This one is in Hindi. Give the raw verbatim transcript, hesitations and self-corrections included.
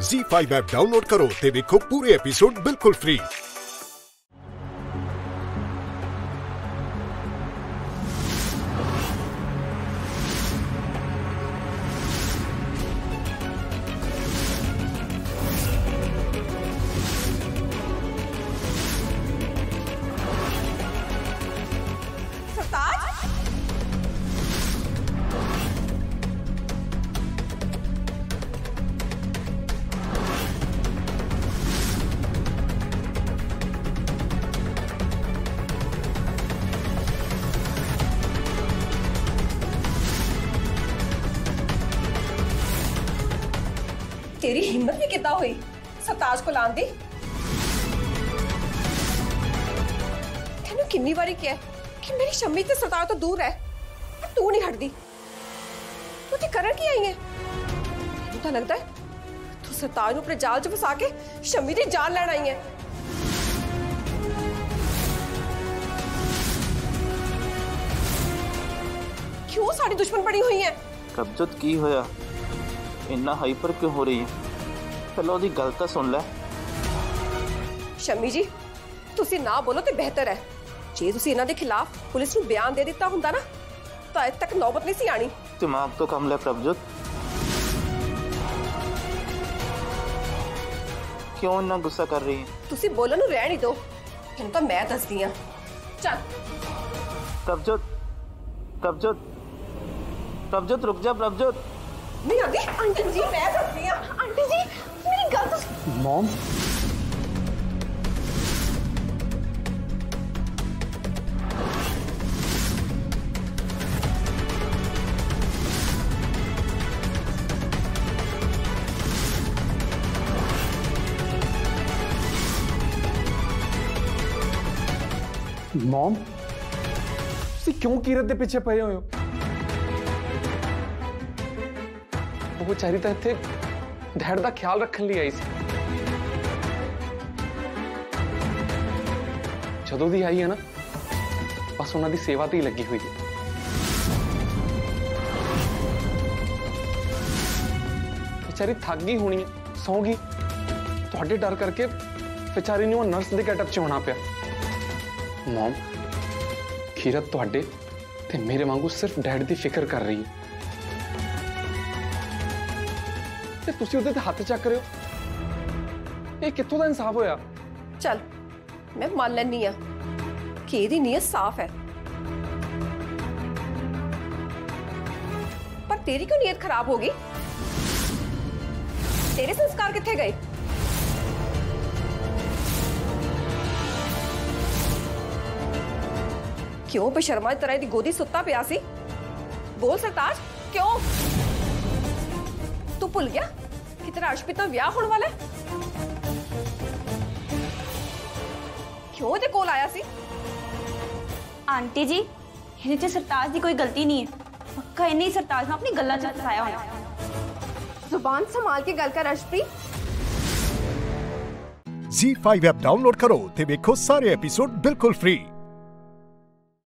ज़ी फाइव ऐप डाउनलोड करो ते देखो पूरे एपिसोड बिल्कुल फ्री। तेरी हिम्मत भी कितना हुई सरताज को लान दी। तेनू कितनी बारी क्या कि मेरी शम्मी ते सरताज तो दूर है, पर तू नहीं हटदी। तू ते करन की आई है? तेनू तो लगता है तू सरताज नू अपने जाल च फसा के शम्मी दी जान लैण आई है। क्यों साड़ी दुश्मन बनी हुई है? कब्जत की होया इन्ना हाइपर क्यों हो रही है? पहले ओदी गल तां सुन लै। शम्मी जी तुसी ना बोलो तो बेहतर है। जे तुसी इन्हां दे खिलाफ पुलिस नू बयान दे दिता हुंदा ना तो अज तक नौबत नहीं सी आनी। दिमाग तो कम लै प्रभजोत, क्यों इन्ना गुस्सा कर रही है? तुसी बोलन नू रहण ही दो, इन्हू तो मैं दसदी हां। चल प्रभजोत, प्रभजोत, प्रभजोत रुक जा। प्रभजोत नहीं आंटी, आंटी जी मैं दसदी हां। आंटी जी मेरी गल तो मॉम, मॉम तुसी क्यों कीरत दे पिछे पए होए हो? वो बेचारी तो इत्थे डैड दा ख्याल रखने लिए आई सी। जदों दी आई है ना बस उन्हां दी सेवा ते ही लगी हुई है। बेचारी थक गई होनी है, सौ गई। तुहाडे डर करके बेचारी नूं नर्स दे गेटअप च होना पिया। मॉम कीरत तुहाडे ते मेरे वांगू सिर्फ डैड दी फिक्र कर रही है ते तुसी उहदे ते हत्थ चक रहे हो। ये कित्थों दा इंसाफ होया? चल मैं मान लैनी हां कि एदी नीयत साफ है, पर तेरी क्यों नीयत खराब होगी? तेरे संस्कार कित्थे गए? क्यों बेशर्मा तरह दी गोदी सुत्ता पिया सी? बोल सरताज क्यों? तू भुल गया कि तेरा अर्शप्रीत नाल विआह होने वाला है? क्यों ते कोल आया सी? आंटी जी इन्हें च सरताज की कोई गलती नहीं है। पक्का इन्हें ही सरताज ने अपनी गल्लां च फसाया होना। जुबान संभाल के गल कर Arshpreet. Zee five app download करो ते देखो सारे एपिसोड बिल्कुल फ्री।